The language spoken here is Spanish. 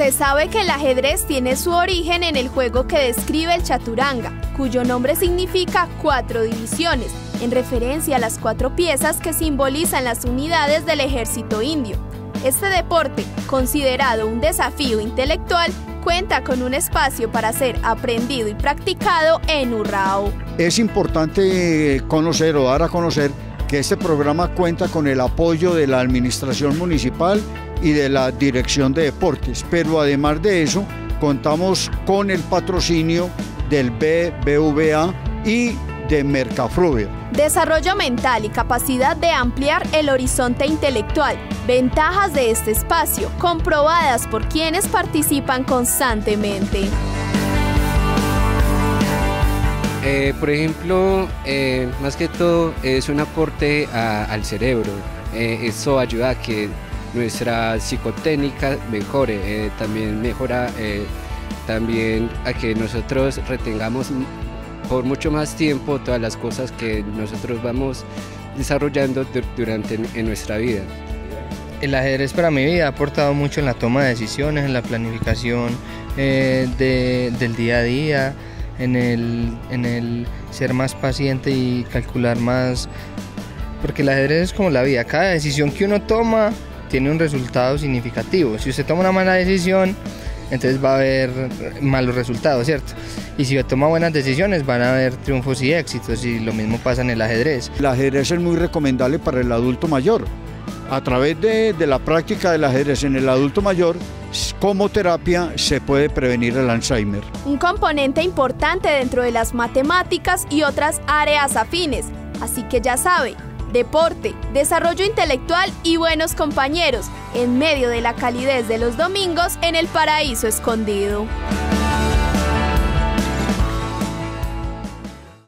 Se sabe que el ajedrez tiene su origen en el juego que describe el chaturanga, cuyo nombre significa 4 divisiones, en referencia a las 4 piezas que simbolizan las unidades del ejército indio. Este deporte, considerado un desafío intelectual, cuenta con un espacio para ser aprendido y practicado en Urrao. Es importante conocer o dar a conocer que este programa cuenta con el apoyo de la administración municipal y de la Dirección de Deportes, pero además de eso contamos con el patrocinio del BBVA y de Mercafruber. Desarrollo mental y capacidad de ampliar el horizonte intelectual. Ventajas de este espacio, comprobadas por quienes participan constantemente. Por ejemplo, más que todo es un aporte al cerebro. Eso ayuda a que nuestra psicotécnica mejore, también mejora también a que nosotros retengamos por mucho más tiempo todas las cosas que nosotros vamos desarrollando en nuestra vida. El ajedrez para mi vida ha aportado mucho en la toma de decisiones, en la planificación del día a día, en el ser más paciente y calcular más, porque el ajedrez es como la vida, cada decisión que uno toma tiene un resultado significativo. Si usted toma una mala decisión, entonces va a haber malos resultados, ¿cierto? Y si toma buenas decisiones van a haber triunfos y éxitos, y lo mismo pasa en el ajedrez. El ajedrez es muy recomendable para el adulto mayor. A través de la práctica del ajedrez en el adulto mayor, como terapia se puede prevenir el Alzheimer. Un componente importante dentro de las matemáticas y otras áreas afines. Así que ya sabe, deporte, desarrollo intelectual y buenos compañeros, en medio de la calidez de los domingos en el paraíso escondido.